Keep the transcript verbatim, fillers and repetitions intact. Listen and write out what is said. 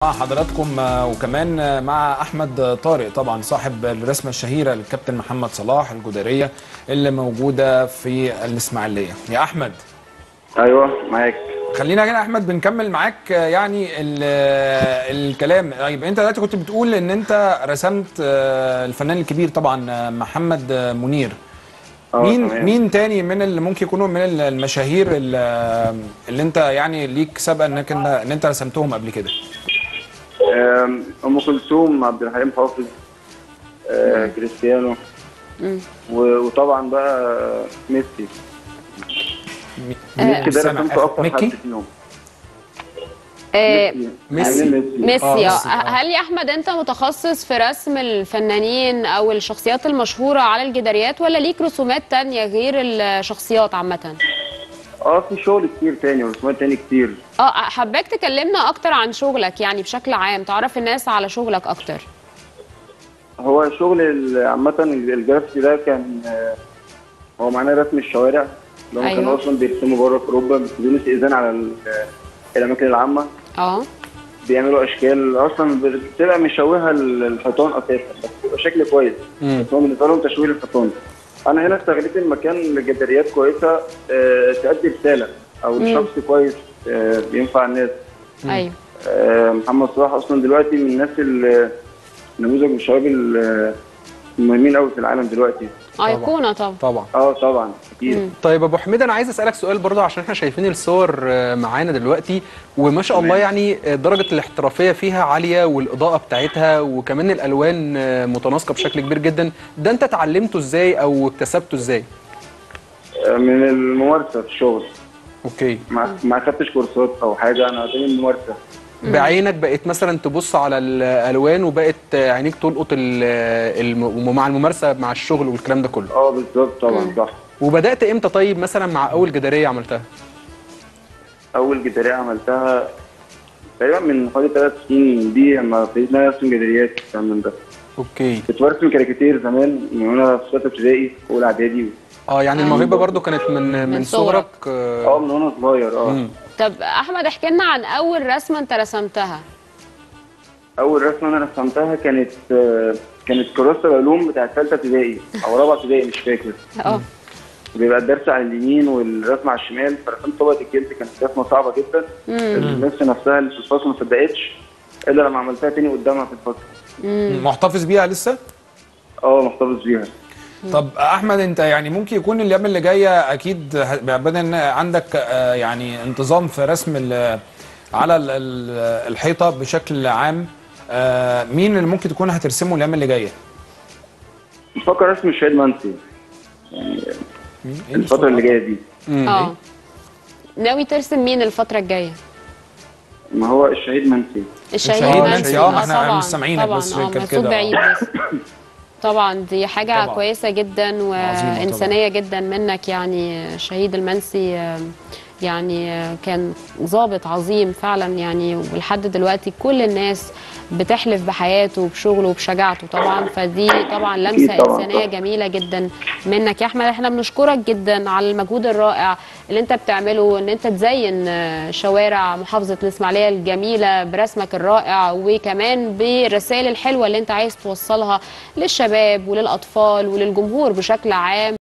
مع حضراتكم وكمان مع احمد طارق طبعا صاحب الرسمه الشهيره للكابتن محمد صلاح الجداريه اللي موجوده في الاسماعيليه. يا احمد. ايوه معاك. خلينا هنا احمد بنكمل معاك يعني الكلام. طيب انت دلوقتي كنت بتقول ان انت رسمت الفنان الكبير طبعا محمد منير. مين تمام. مين تاني من اللي ممكن يكونوا من المشاهير اللي, اللي انت يعني ليك سابقه انك ان انت رسمتهم قبل كده؟ ام كلثوم، عبد الحليم حافظ، آه، كريستيانو، وطبعا بقى ميسي. ميسي ده رسمته اكتر حد فيهم. آه ميسي ميسي اه هل يا احمد انت متخصص في رسم الفنانين او الشخصيات المشهوره على الجداريات ولا ليك رسومات تانية غير الشخصيات عامه؟ اه في شغل كتير تاني ورسومات تاني كتير. اه حباك تكلمنا اكتر عن شغلك يعني بشكل عام، تعرف الناس على شغلك اكتر. هو شغل عامه الجرافيك ده كان هو معناه رسم الشوارع اللي هم أيوة. كانوا اصلا بيرسموا بره في اوروبا بدون استئذان على الاماكن العامه. اه بيعملوا اشكال اصلا بتبقى مشوهه الحيطان اساسا بس بيبقى شكل كويس. بس هو بالنسبه لهم تشويه الحيطان. انا هنا استغليت المكان لجداريات كويسه أه تؤدي رساله او لشخص كويس أه بينفع الناس. ايوه. أه محمد صلاح اصلا دلوقتي من الناس نموذج من الشباب المهمين قوي في العالم دلوقتي. ايقونه طبعا. طبعا اه طبعا اكيد. طيب ابو حميد، انا عايز اسالك سؤال برضه عشان احنا شايفين الصور معانا دلوقتي وما شاء الله يعني درجه الاحترافيه فيها عاليه والاضاءه بتاعتها وكمان الالوان متناسقه بشكل كبير جدا. ده انت اتعلمته ازاي او اكتسبته ازاي؟ من الممارسه في الشغل. اوكي. ما ما خدتش كورسات او حاجه، انا من الممارسه. بعينك بقيت مثلا تبص على الالوان وبقت عينيك تلقط الم... مع الممارسه مع الشغل والكلام ده كله. اه بالظبط طبعا صح. وبدات امتى طيب مثلا مع اول جداريه عملتها؟ اول جداريه عملتها تقريبا من حوالي ثلاث سنين دي لما ابتديت ارسم جداريات من ده. اوكي. كنت برسم كاريكاتير زمان من وانا في ثالثه ابتدائي واولى اعدادي. اه يعني الموهبه برضو كانت من من, من صغرك. اه من وانا صغير. اه طب احمد احكي لنا عن اول رسمه انت رسمتها. اول رسمه انا رسمتها كانت كانت كراسه العلوم بتاعت ثالثه ابتدائي او رابعه ابتدائي مش فاكر. اه بيبقى الدرس على اليمين والرسمه على الشمال، فرسمت طبقه الجلد. كانت رسمه صعبه جدا. الناس نفسها اللي في الفصل ما صدقتش الا لما عملتها تاني قدامها في الفصل. محتفظ بيها لسه؟ اه محتفظ بيها. طب احمد، انت يعني ممكن يكون الايام اللي جايه اكيد بدل ان عندك يعني انتظام في رسم على الحيطه بشكل عام، مين اللي ممكن تكون هترسمه الايام اللي جايه؟ بفكر ارسم الشهيد منسي يعني الفتره اللي جايه دي. اه ناوي ترسم مين الفتره الجايه؟ ما هو الشهيد منسي. الشهيد منسي. اه احنا مش سامعينك بس كده بعيد بس. طبعا دي حاجة طبعًا. كويسة جدا وإنسانية جدا منك يعني. شهيد المنسي يعني كان ضابط عظيم فعلا يعني، ولحد دلوقتي كل الناس بتحلف بحياته وبشغله وبشجاعته طبعا. فدي طبعا لمسة طبعًا. إنسانية جميلة جدا منك يا أحمد. احنا بنشكرك جدا على المجهود الرائع اللي انت بتعمله، ان انت تزين شوارع محافظة الإسماعيلية الجميلة برسمك الرائع وكمان بالرسائل الحلوة اللي انت عايز توصلها للشباب وللأطفال وللجمهور بشكل عام.